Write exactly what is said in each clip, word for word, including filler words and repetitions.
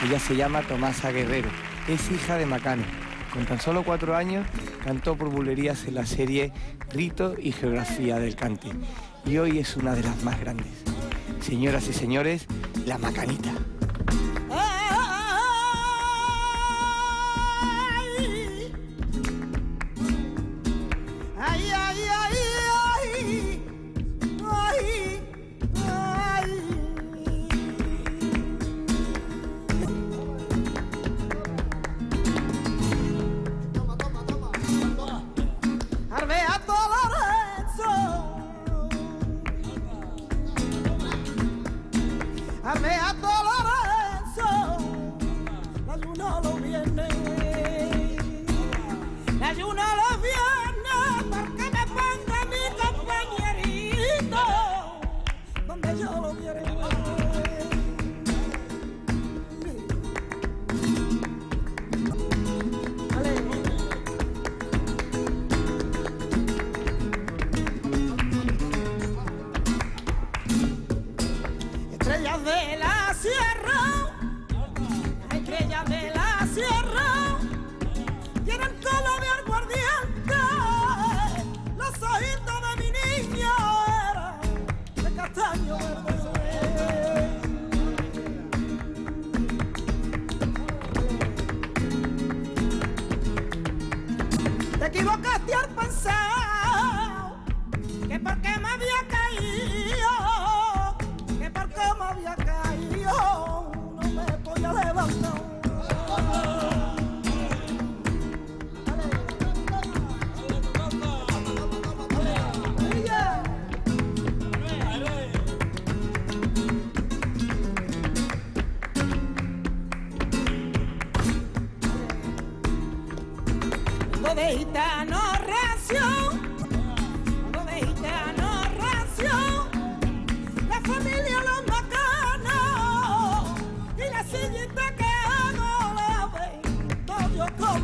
Ella se llama Tomasa Guerrero, es hija de Macano. Con tan solo cuatro años cantó por bulerías en la serie Rito y Geografía del Cante. Y hoy es una de las más grandes. Señoras y señores, la Macanita. Estrellas de la sierra, estrellas de la sierra, tienen cola de aguardiente, los ojitos de mi niño eran de castaño verde. Te equivocaste al pensar que porque me había caído, que porque me había caído, no me podía levantar. Cuando de gitano recio, cuando de gitano recio, la familia los Macanos y la sillita que hago la ve, todo yo con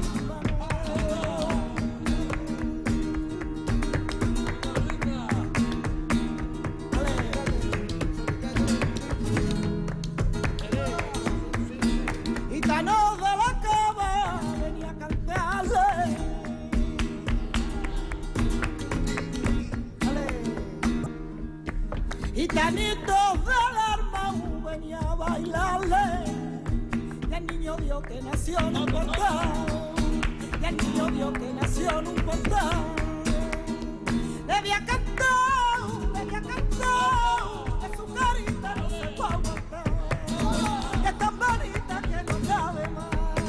gitano de la cava venía a cantarle. Gitanitos del arma venía a bailarle, y el niño vio que nació en un portal, y el niño vio que nació en un portal. Le había cantado, le había cantado, que su carita no se puede aguantar, que es tan bonita que no cabe más.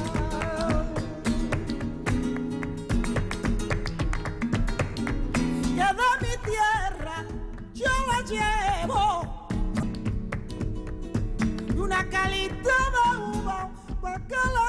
Que de mi tierra yo la llevo, y una calita de uva, pa' que la